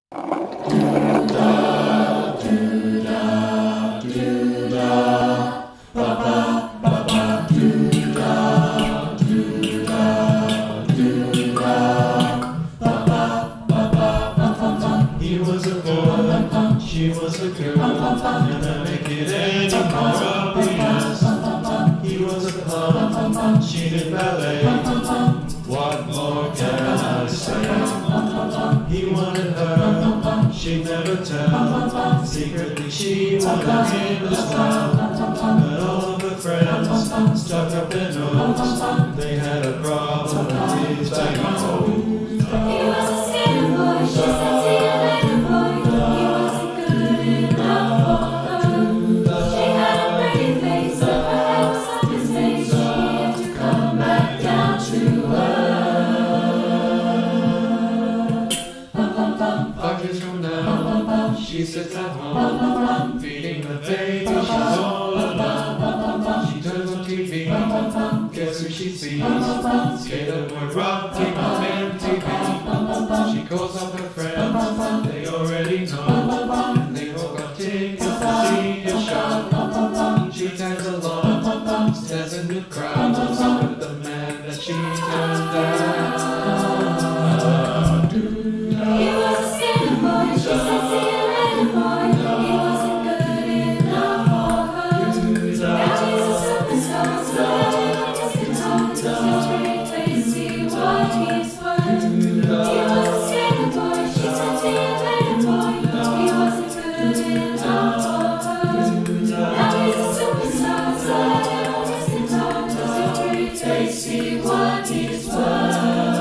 He was a boy, she was a girl, and I make it any more obvious. He was a punk, she did ballet. What more can I say? He wanted her, she'd never tell. Secretly she wanted him as well. But all of her friends stuck up their nose. They had a problem with his baggy clothes. He was a skater boy, she said see you later boy. He wasn't good enough for her. She had a pretty face, but her head was up his face. She had to come back down to earth. 5 years from now, she sits at home, feeding the baby, she's all alone. She turns on TV, guess who she sees? Skater boy rocking on MTV. She calls up her friends, they already know, and they all got tickets to see a show. She tags along, stares in the crowd, with the man that she turned down. He was a skater boy, she said see you later boy. He wasn't good enough for her. Now he's a superstar, so everyone just guitars. It's pretty crazy what he's worth. He was a skater boy, she said see you later boy. He wasn't good enough for her. Now he's a superstar, so everyone just guitars. It's pretty crazy what he's worth.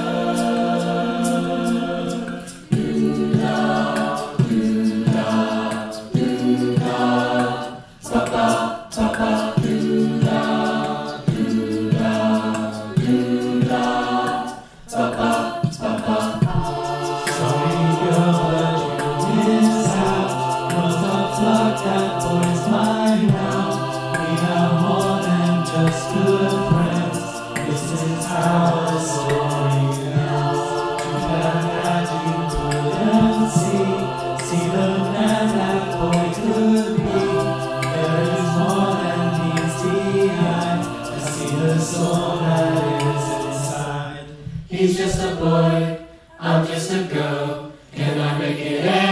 That boy's mine now. We are more than just good friends. This is how the story ends. Too bad that you couldn't see the man that boy could be. There is more than meets the eye. I see the soul that is inside. He's just a boy, I'm just a girl. Can I make it end?